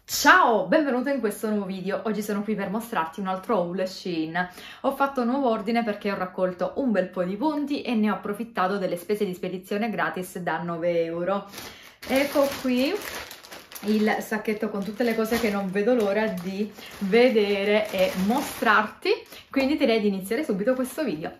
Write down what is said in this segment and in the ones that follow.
Ciao, benvenuto in questo nuovo video. Oggi sono qui per mostrarti un altro haul Shein. Ho fatto un nuovo ordine perché ho raccolto un bel po' di punti e ne ho approfittato delle spese di spedizione gratis da 9 euro. Ecco qui il sacchetto con tutte le cose che non vedo l'ora di vedere e mostrarti, quindi direi di iniziare subito questo video.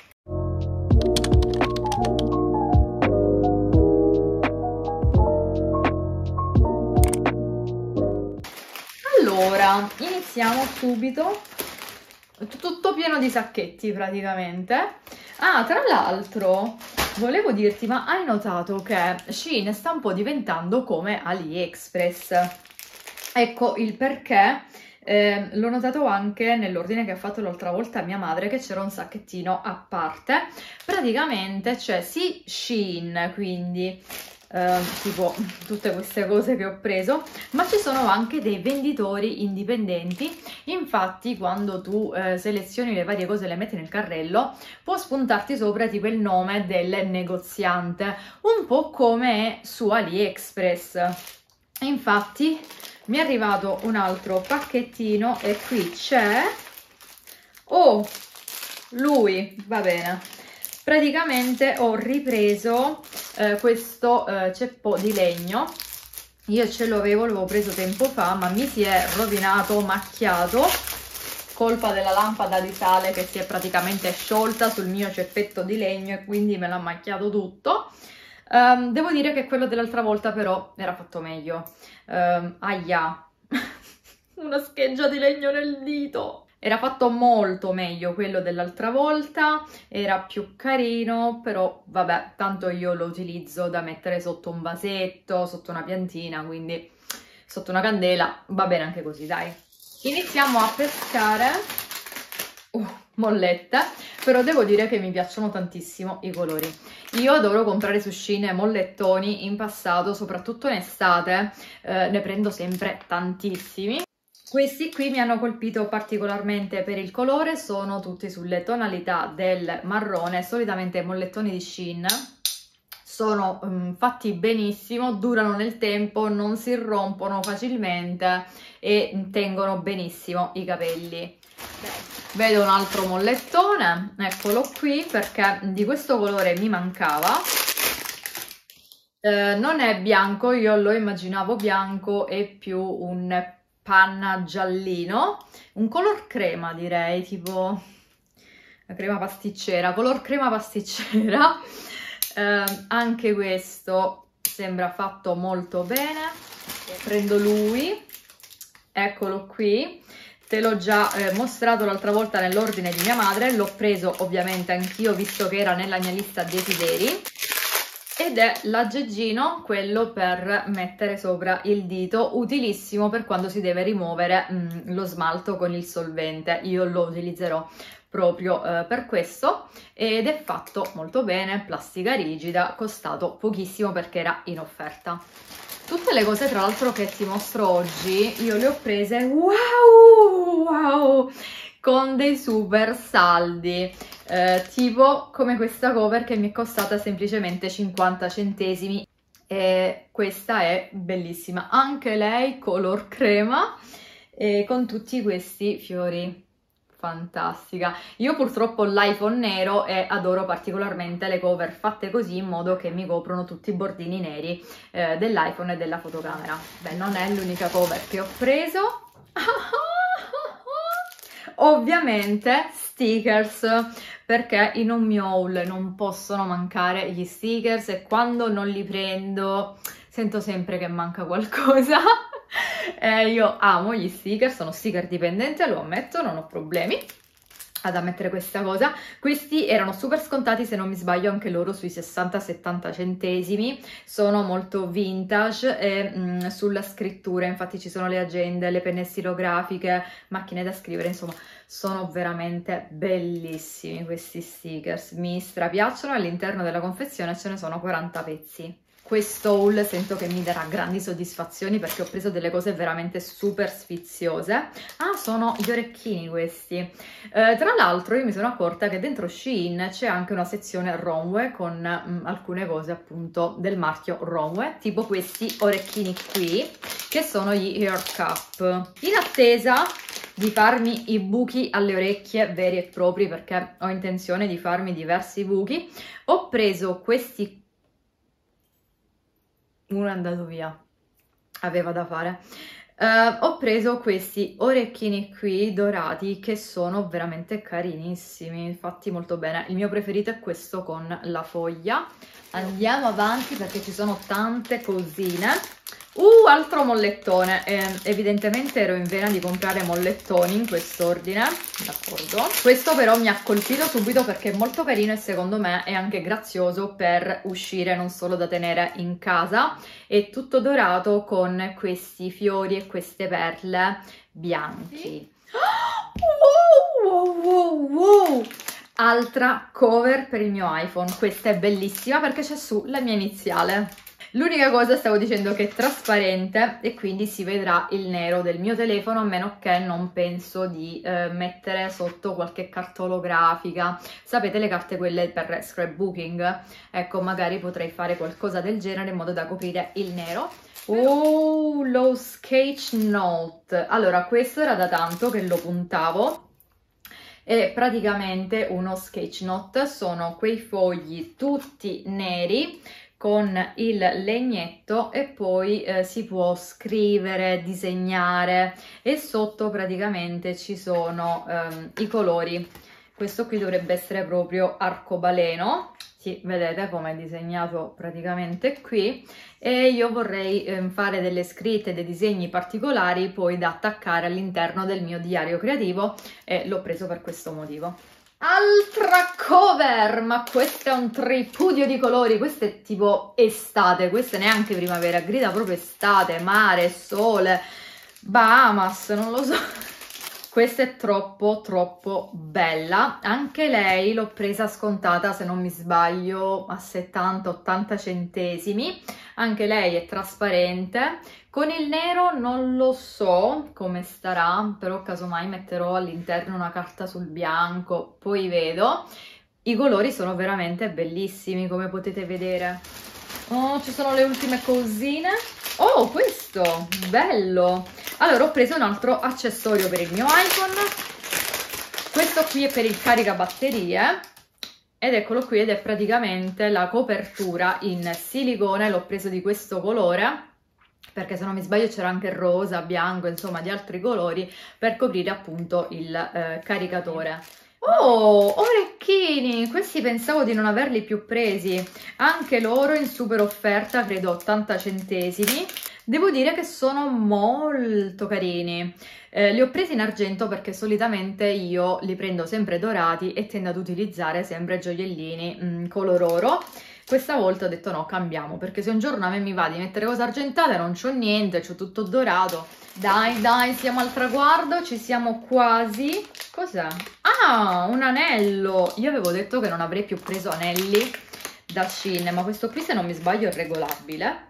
Allora, iniziamo subito, tutto pieno di sacchetti praticamente. Ah, tra l'altro, volevo dirti, ma hai notato che Shein sta un po' diventando come AliExpress? Ecco il perché. L'ho notato anche nell'ordine che ha fatto l'altra volta mia madre, che c'era un sacchettino a parte. Praticamente c'è sì Shein, quindi tipo tutte queste cose che ho preso, ma ci sono anche dei venditori indipendenti. Infatti quando tu selezioni le varie cose e le metti nel carrello, può spuntarti sopra tipo il nome del negoziante, un po' come è su AliExpress. Infatti mi è arrivato un altro pacchettino e qui c'è lui, va bene. Praticamente ho ripreso questo ceppo di legno. Io ce l'avevo preso tempo fa, ma mi si è rovinato, macchiato, colpa della lampada di sale che si è praticamente sciolta sul mio ceppetto di legno e quindi me l'ha macchiato tutto. Devo dire che quello dell'altra volta però era fatto meglio. Ahia, una scheggia di legno nel dito. Era fatto molto meglio quello dell'altra volta, era più carino, però vabbè, tanto io lo utilizzo da mettere sotto un vasetto, sotto una piantina, quindi sotto una candela, va bene anche così, dai. Iniziamo a pescare. Mollette, però devo dire che mi piacciono tantissimo i colori. Io adoro comprare su Shein mollettoni in passato, soprattutto in estate, ne prendo sempre tantissimi. Questi qui mi hanno colpito particolarmente per il colore, sono tutti sulle tonalità del marrone. Solitamente i mollettoni di Shein sono fatti benissimo, durano nel tempo, non si rompono facilmente e tengono benissimo i capelli. Vedo un altro mollettone, eccolo qui, perché di questo colore mi mancava. Non è bianco, io lo immaginavo bianco, è più un panna giallino, un color crema direi, tipo la crema pasticcera, color crema pasticcera. Anche questo sembra fatto molto bene. Prendo lui, eccolo qui. Te l'ho già mostrato l'altra volta nell'ordine di mia madre, l'ho preso ovviamente anch'io visto che era nella mia lista desideri, ed è l'aggeggino, quello per mettere sopra il dito, utilissimo per quando si deve rimuovere lo smalto con il solvente. Io lo utilizzerò proprio per questo, ed è fatto molto bene, plastica rigida, costato pochissimo perché era in offerta. Tutte le cose tra l'altro che ti mostro oggi io le ho prese wow, con dei super saldi, tipo come questa cover che mi è costata semplicemente 50 centesimi e questa è bellissima, anche lei color crema e con tutti questi fiori. Fantastica. Io purtroppo ho l'iPhone nero e adoro particolarmente le cover fatte così, in modo che mi coprono tutti i bordini neri dell'iPhone e della fotocamera. Beh, non è l'unica cover che ho preso. Ovviamente stickers, perché in un mio haul non possono mancare gli stickers e quando non li prendo sento sempre che manca qualcosa. Io amo gli sticker, sono sticker dipendente, lo ammetto, non ho problemi ad ammettere questa cosa. Questi erano super scontati, se non mi sbaglio anche loro sui 60-70 centesimi, sono molto vintage e sulla scrittura infatti ci sono le agende, le penne stilografiche, macchine da scrivere, insomma sono veramente bellissimi questi stickers, mi strapiacciono. All'interno della confezione ce ne sono 40 pezzi. questo haul sento che mi darà grandi soddisfazioni perché ho preso delle cose veramente super sfiziose. Ah, sono gli orecchini questi. Tra l'altro io mi sono accorta che dentro Shein c'è anche una sezione Romwe con alcune cose appunto del marchio Romwe, tipo questi orecchini qui, che sono gli ear cup. In attesa di farmi i buchi alle orecchie veri e propri, perché ho intenzione di farmi diversi buchi, ho preso questi. Uno è andato via, aveva da fare. Ho preso questi orecchini qui dorati che sono veramente carinissimi, fatti molto bene. Il mio preferito è questo con la foglia. Andiamo avanti perché ci sono tante cosine. Altro mollettone. Evidentemente ero in vena di comprare mollettoni in quest'ordine, d'accordo. Questo però mi ha colpito subito perché è molto carino e secondo me è anche grazioso per uscire, non solo da tenere in casa. È tutto dorato con questi fiori e queste perle bianchi. Wow, wow, wow! Altra cover per il mio iPhone. Questa è bellissima perché c'è su la mia iniziale. L'unica cosa, stavo dicendo, che è trasparente e quindi si vedrà il nero del mio telefono, a meno che non penso di mettere sotto qualche carta olografica. Sapete, le carte quelle per scrapbooking? Ecco, magari potrei fare qualcosa del genere in modo da coprire il nero. Oh, lo sketch note. Allora, questo era da tanto che lo puntavo. È praticamente uno sketch note, sono quei fogli tutti neri con il legnetto e poi si può scrivere, disegnare e sotto praticamente ci sono i colori. Questo qui dovrebbe essere proprio arcobaleno, sì, vedete come è disegnato praticamente qui, e io vorrei fare delle scritte, dei disegni particolari poi da attaccare all'interno del mio diario creativo e l'ho preso per questo motivo. Altra cover, ma questo è un tripudio di colori, questo è tipo estate, questa è neanche primavera, grida proprio estate, mare, sole, Bahamas, non lo so. Questa è troppo bella, anche lei l'ho presa scontata, se non mi sbaglio, a 70-80 centesimi, anche lei è trasparente. Con il nero non lo so come starà, però casomai metterò all'interno una carta sul bianco, poi vedo. I colori sono veramente bellissimi, come potete vedere. Oh, ci sono le ultime cosine. Oh, questo, bello! Allora, ho preso un altro accessorio per il mio iPhone. Questo qui è per il caricabatterie. Ed eccolo qui, ed è praticamente la copertura in silicone, l'ho preso di questo colore, perché se non mi sbaglio c'era anche rosa, bianco, insomma di altri colori, per coprire appunto il caricatore. Oh, orecchini! Questi pensavo di non averli più presi, anche loro in super offerta, credo 80 centesimi. Devo dire che sono molto carini. Li ho presi in argento perché solitamente io li prendo sempre dorati e tendo ad utilizzare sempre gioiellini color oro. Questa volta ho detto no, cambiamo, perché se un giorno a me mi va di mettere cose argentate non c'ho niente, c'ho tutto dorato. Dai, siamo al traguardo, ci siamo quasi. Cos'è? Ah, un anello! Io avevo detto che non avrei più preso anelli da Shein, ma questo qui, se non mi sbaglio, è regolabile.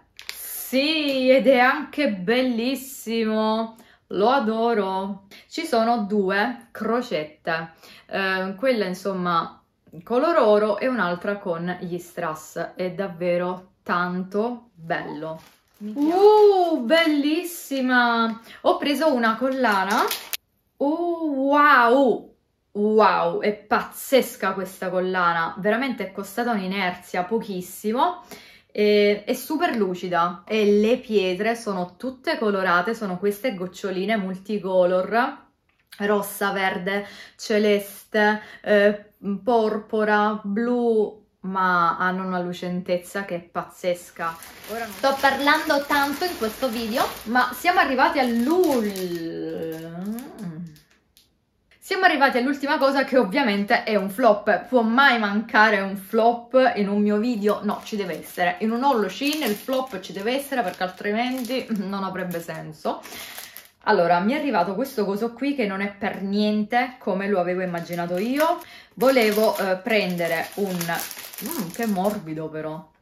Sì, ed è anche bellissimo! Lo adoro! Ci sono due crocette, quella insomma color oro e un'altra con gli strass, è davvero tanto bello. Bellissima! Ho preso una collana. Wow! Wow, è pazzesca questa collana, veramente è costata un'inerzia, pochissimo. È super lucida e le pietre sono tutte colorate, sono queste goccioline multicolor, rossa, verde, celeste, porpora, blu, ma hanno una lucentezza che è pazzesca. Ora non sto parlando tanto in questo video, ma siamo arrivati all'ultima cosa, che ovviamente è un flop. Può mai mancare un flop in un mio video? No, ci deve essere. In un haul Shein il flop ci deve essere, perché altrimenti non avrebbe senso. Allora, mi è arrivato questo coso qui che non è per niente come lo avevo immaginato io. Volevo prendere un... che morbido però.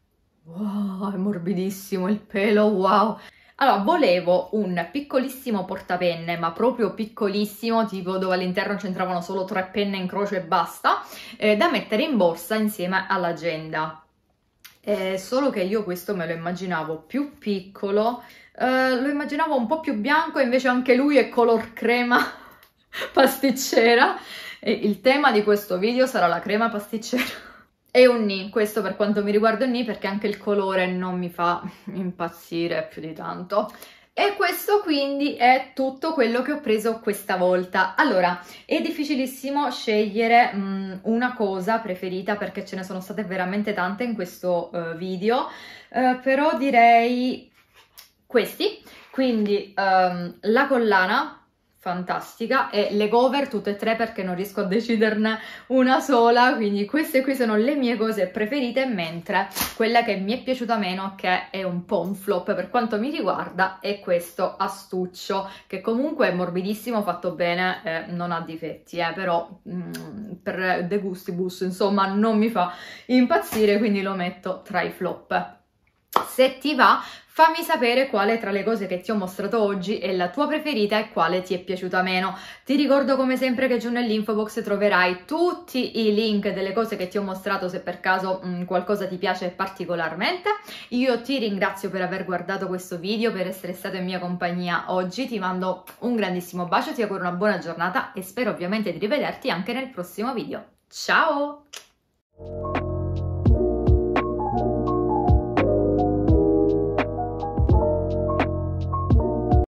Wow, è morbidissimo il pelo, wow! Allora, volevo un piccolissimo portapenne, ma proprio piccolissimo, tipo dove all'interno c'entravano solo 3 penne in croce e basta, da mettere in borsa insieme all'agenda. Solo che io questo me lo immaginavo più piccolo, lo immaginavo un po' più bianco, e invece anche lui è color crema pasticcera. E il tema di questo video sarà la crema pasticcera. E un nì, questo per quanto mi riguarda un nì, perché anche il colore non mi fa impazzire più di tanto. E questo quindi è tutto quello che ho preso questa volta. Allora, è difficilissimo scegliere una cosa preferita perché ce ne sono state veramente tante in questo video, però direi questi, quindi la collana fantastica e le cover tutte e tre perché non riesco a deciderne una sola, quindi queste qui sono le mie cose preferite, mentre quella che mi è piaciuta meno, che è un po' un flop per quanto mi riguarda, è questo astuccio, che comunque è morbidissimo, fatto bene, non ha difetti, però per de gustibus insomma non mi fa impazzire, quindi lo metto tra i flop. Se ti va, fammi sapere quale tra le cose che ti ho mostrato oggi è la tua preferita e quale ti è piaciuta meno. Ti ricordo come sempre che giù nell'info box troverai tutti i link delle cose che ti ho mostrato se per caso qualcosa ti piace particolarmente. Io ti ringrazio per aver guardato questo video, per essere stato in mia compagnia oggi. Ti mando un grandissimo bacio, ti auguro una buona giornata e spero ovviamente di rivederti anche nel prossimo video. Ciao!